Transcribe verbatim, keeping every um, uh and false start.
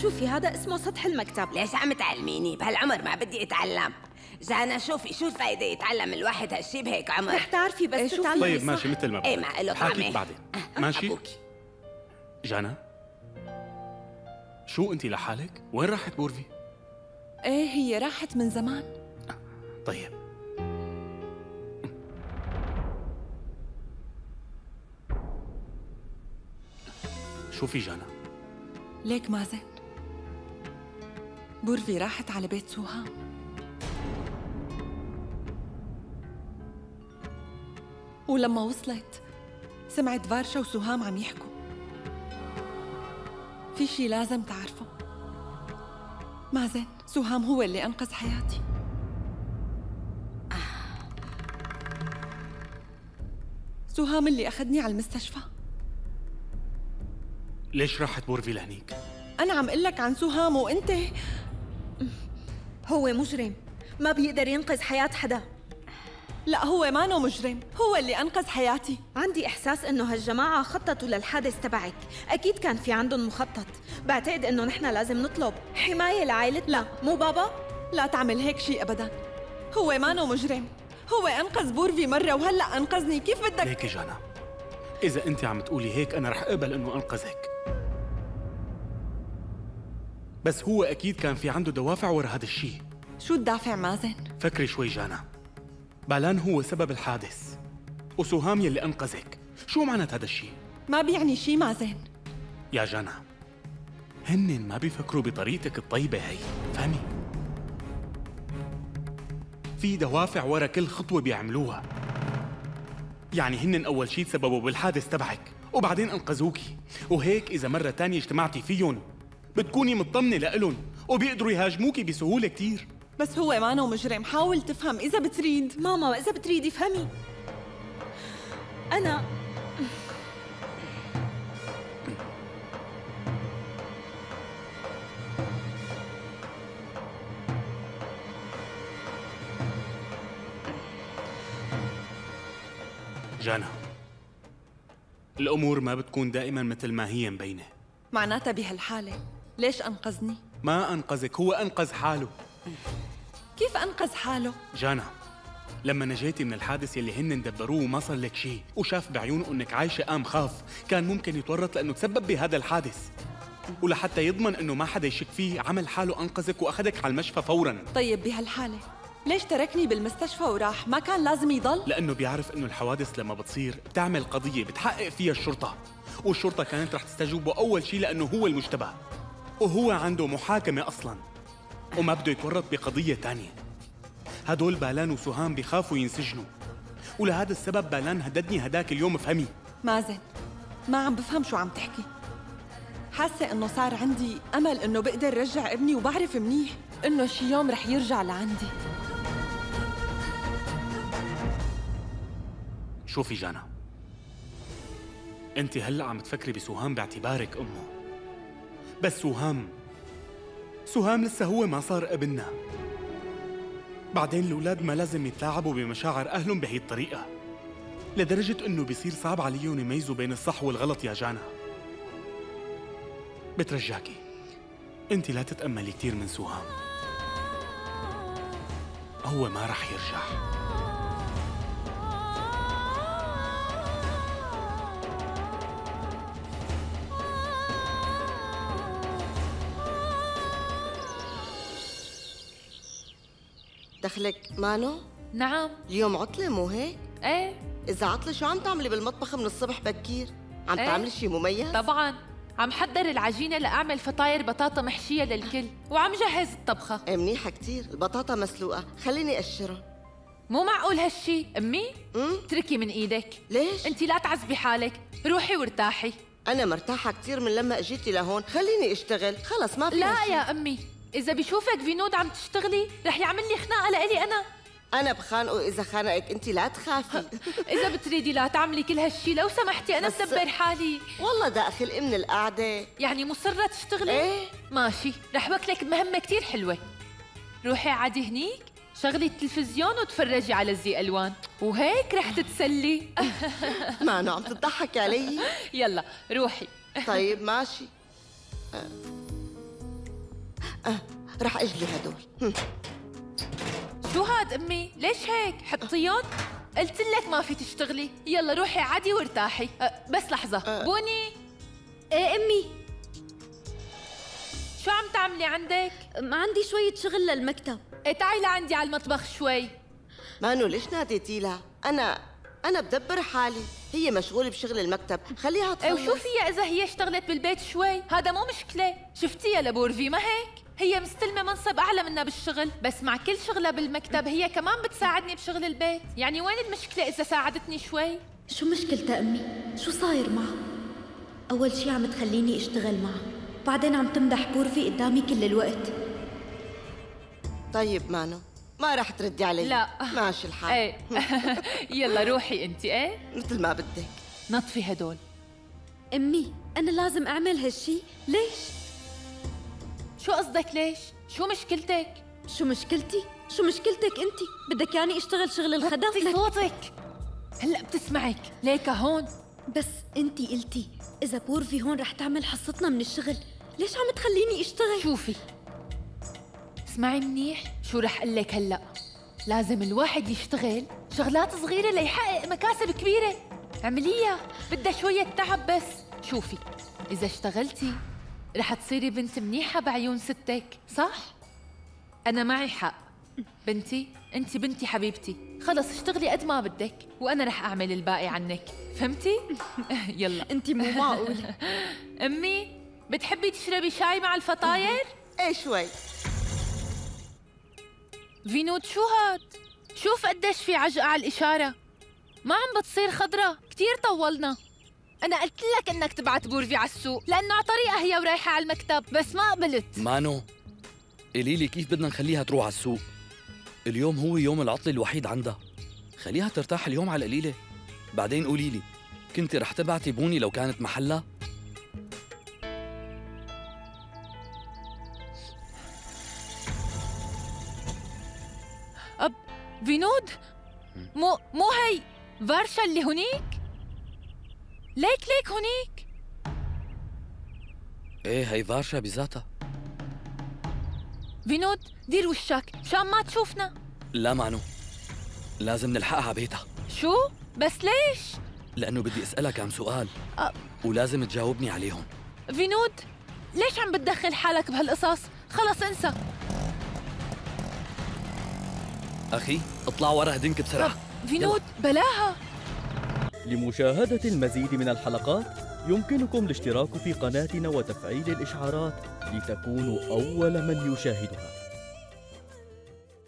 شوفي هذا اسمه سطح المكتب. ليش عم تعلميني؟ بهالعمر ما بدي اتعلم. جانا شوفي شو الفايدة يتعلم الواحد هالشي بهيك عمر؟ رح تعرفي بس ايه تتعلمي. طيب ماشي مثل ما بدك. ايه ما له طعمة. حاكيك بعدين. ماشي؟ أبوكي. جانا شو انت لحالك؟ وين راحت بورفي؟ ايه هي راحت من زمان. طيب شوفي جانا، ليك مازن، بورفي راحت على بيت سوهام. ولما وصلت سمعت فارشا وسوهام عم يحكوا. في شي لازم تعرفه، مازن سوهام هو اللي أنقذ حياتي. سوهام اللي أخذني على المستشفى. ليش راحت بورفي لهنيك؟ أنا عم قلك عن سوهام وأنت. هو مجرم، ما بيقدر ينقذ حياة حدا. لا هو مانو مجرم، هو اللي أنقذ حياتي. عندي إحساس إنه هالجماعة خططوا للحادث تبعك، أكيد كان في عندهم مخطط. بعتقد إنه نحن لازم نطلب حماية لعائلتنا. لا مو بابا؟ لا تعمل هيك شيء أبداً، هو مانو مجرم، هو أنقذ بورفي مرة وهلأ أنقذني. كيف بدك؟ ليكي جانا، إذا أنت عم تقولي هيك أنا رح أقبل إنه أنقذك، بس هو أكيد كان في عنده دوافع ورا هذا الشيء. شو الدافع مازن؟ فكري شوي جانا، بلان هو سبب الحادث وسوهام يلي أنقذك. شو معنات هذا الشيء؟ ما بيعني شيء مازن. يا جانا هن ما بيفكروا بطريقتك الطيبة هي، فهمي؟ في دوافع ورا كل خطوة بيعملوها. يعني هن أول شيء تسببوا بالحادث تبعك وبعدين أنقذوكي، وهيك إذا مرة تانية اجتمعتي فيهم بتكوني مطمنة لإلهم وبيقدروا يهاجموكي بسهولة كتير. بس هو مانو مجرم، حاول تفهم إذا بتريد. ماما إذا بتريدي فهمي، أنا جانا الأمور ما بتكون دائما مثل ما هي مبينة. معناتها بهالحالة ليش أنقذني؟ ما أنقذك، هو أنقذ حاله. كيف أنقذ حاله؟ جانا لما نجيتي من الحادث يلي هن دبروه وما صار لك شيء وشاف بعيونه انك عايشه قام خاف، كان ممكن يتورط لانه تسبب بهذا الحادث، ولحتى يضمن انه ما حدا يشك فيه عمل حاله انقذك واخذك على المشفى فورا. طيب بهالحاله ليش تركني بالمستشفى وراح؟ ما كان لازم يضل؟ لانه بيعرف انه الحوادث لما بتصير بتعمل قضيه بتحقق فيها الشرطه، والشرطه كانت رح تستجوبه اول شيء لانه هو المشتبه وهو عنده محاكمه اصلا وما بده يتورط بقضيه ثانيه. هدول بلان وسوهام بيخافوا ينسجنوا، ولهذا السبب بلان هددني هداك اليوم. فهمي؟ مازن ما عم بفهم شو عم تحكي. حاسة انه صار عندي امل انه بقدر رجع ابني، وبعرف منيح انه شي يوم رح يرجع لعندي. شوفي جانا، انت هلا عم تفكري بسوهام باعتبارك امه، بس سوهام سوهام لسه هو ما صار ابننا. بعدين الأولاد ما لازم يتلاعبوا بمشاعر أهلهم بهي الطريقة، لدرجة إنه بيصير صعب عليهم يميزوا بين الصح والغلط. يا جانا بترجاكي أنت لا تتأملي كتير من سوهام، هو ما رح يرجع. دخلك مانو؟ نعم. اليوم عطلة مو هيك؟ ايه. إذا عطلة شو عم تعملي بالمطبخ من الصبح بكير؟ عم ايه؟ تعملي شي مميز؟ طبعا عم حضر العجينة لأعمل فطاير بطاطا محشية للكل، وعم جهز الطبخة. ايه منيحة كتير، البطاطا مسلوقة، خليني أقشرها. مو معقول هالشي، أمي؟ امم اتركي من إيدك. ليش؟ أنت لا تعذبي حالك، روحي وارتاحي. أنا مرتاحة كتير من لما أجيتي لهون، خليني أشتغل، خلص ما في لا هالشي. يا أمي، إذا بشوفك فينود عم تشتغلي رح يعمل لي خناقة لإلي أنا. أنا بخانقه إذا خانقك، أنت لا تخافي. إذا بتريدي لا تعملي كل هالشي لو سمحتي، أنا بس- بدبر حالي. والله داخل من القعدة. يعني مصرة تشتغلي؟ إيه. ماشي، رح وكلك بمهمة كتير حلوة. روحي عادي هنيك، شغلي التلفزيون وتفرجي على الزي ألوان، وهيك رح تتسلي. مانو عم تضحكي علي؟ يلا روحي. طيب ماشي. أه رح أجلي هدول. هم. شو هاد أمي؟ ليش هيك؟ حطيهم؟ قلت لك ما في تشتغلي، يلا روحي عادي وارتاحي. أه بس لحظة، أه. بوني ايه امي، شو عم تعملي عندك؟ ما عندي شوية شغل للمكتب. إيه تعي لعندي على المطبخ شوي. مانو ليش ناديتي لها؟ أنا أنا بدبر حالي، هي مشغولة بشغل المكتب، خليها تخلص. ايه وشو فيها إذا هي اشتغلت بالبيت شوي؟ هذا مو مشكلة، شفتيها لبورفي ما هيك؟ هي مستلمة منصب أعلى منا بالشغل، بس مع كل شغلة بالمكتب هي كمان بتساعدني بشغل البيت، يعني وين المشكلة إذا ساعدتني شوي؟ شو مشكلتها أمي؟ شو صاير معها؟ أول شي عم تخليني أشتغل معها، بعدين عم تمدح بورفي قدامي كل الوقت. طيب مانو، ما رح تردي علي. لا ماشي الحال. ايه يلا روحي انت. ايه مثل ما بدك. نطفي هدول. أمي أنا لازم أعمل هالشي؟ ليش؟ شو قصدك ليش؟ شو مشكلتك؟ شو مشكلتي؟ شو مشكلتك أنت؟ بدك يعني أشتغل شغل الخدم؟ وطي صوتك، هلا بتسمعك ليكا هون. بس أنت قلتي إذا بورفي هون رح تعمل حصتنا من الشغل، ليش عم تخليني أشتغل؟ شوفي اسمعي منيح شو رح اقول لك هلا، لازم الواحد يشتغل شغلات صغيرة ليحقق مكاسب كبيرة، اعمليها، بدها شوية تعب بس. شوفي إذا اشتغلتي رح تصيري بنت منيحة بعيون ستك، صح؟ أنا معي حق بنتي، أنت بنتي حبيبتي، خلص اشتغلي قد ما بدك وأنا رح أعمل الباقي عنك، فهمتي؟ يلا. أنت مو معقولة. أمي بتحبي تشربي شاي مع الفطاير؟ ايه شوي. فينود شو هاد؟ شوف قديش في عجقة على الإشارة، ما عم بتصير خضرة، كتير طولنا. أنا قلت لك إنك تبعت بورفي على السوق لأنه على طريقة هي ورايحة على المكتب، بس ما قبلت. مانو قولي لي كيف بدنا نخليها تروح على السوق؟ اليوم هو يوم العطلة الوحيد عندها، خليها ترتاح اليوم على القليلة. بعدين قولي لي كنتي رح تبعتي بوني لو كانت محلها؟ أب فينود، مو مو هي فارشا اللي هنيك؟ ليك ليك هنيك. ايه هي فارشا بذاتها. فينود دير وشك مشان ما تشوفنا. لا مانو، لازم نلحقها بيتها. شو؟ بس ليش؟ لأنه بدي أسألها كم سؤال أ... ولازم تجاوبني عليهم. فينود ليش عم بتدخل حالك بهالقصص؟ خلص انسى. أخي اطلع ورا هدنك بسرعة. فينود بلاها. لمشاهدة المزيد من الحلقات يمكنكم الاشتراك في قناتنا وتفعيل الإشعارات لتكونوا أول من يشاهدها.